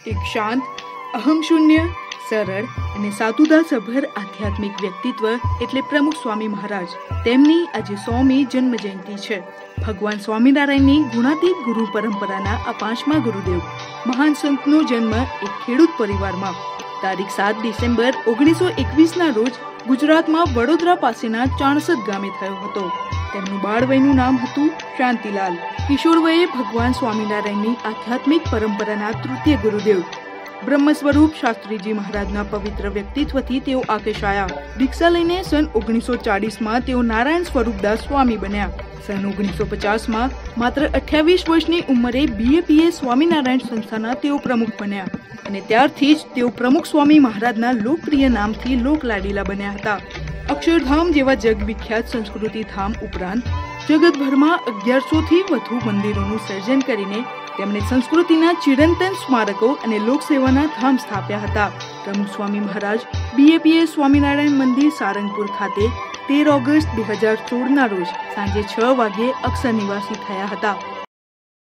એક શાંત, અહમશૂન્ય, સરળ અને સાધુતાસભર આધ્યાત્મિક વ્યક્તિત્વ એટલે પ્રમુખ સ્વામી મહારાજ. તેમની આજે 100મી જન્મ જયંતિ છે. ભગવાન સ્વામિનારાયણની ગુણાતીત ગુરુ પરંપરાના આ 5મા ગુરુદેવ મહાન સંતનો જન્મ એક ખેડૂત પરિવારમાં તારીખ 7 ડિસેમ્બર 1921ના રોજ ગુજરાતમાં વડોદરા પાસેના ચાણસદ ગામે થયો હતો. તેમનું બાળવયનું નામ હતું શાંતિલાલ. કિશોરવયે ભગવાન સ્વામિનારાયણની આધ્યાત્મિક પરંપરાના તૃતીય ગુરુદેવ બ્રહ્મ સ્વરૂપ શાસ્ત્રીજી મહારાજના પવિત્ર વ્યક્તિત્વથી તેઓ આકેશાયા. દીક્ષા લઈને સન 1940માં તેઓ નારાયણ સ્વરૂપદાસ સ્વામી બન્યા. સન 1950માં માત્ર 28 વર્ષની ઉંમરે BAPS સ્વામિનારાયણ સંસ્થાના તેઓ પ્રમુખ બન્યા અને ત્યારથી જ તેઓ પ્રમુખ સ્વામી મહારાજના લોકપ્રિય નામથી લોકલાડીલા બન્યા હતા. અક્ષરધામ જેવા જગવિખ્યાત સંસ્કૃતિ ધામ ઉપરાંત જગતભરમાં 1100થી વધુ મંદિરોનું સર્જન કરીને તેમણે સંસ્કૃતિના ચિરંતન સ્મારકો અને લોકસેવાના ધામ સ્થાપ્યા હતા. પ્રમુખ સ્વામી મહારાજ BAPS સ્વામિનારાયણ મંદિર સારંગપુર ખાતે 13 ઓગસ્ટ 2016ના રોજ સાંજે 6 વાગ્યે અક્ષર નિવાસી થયા હતા.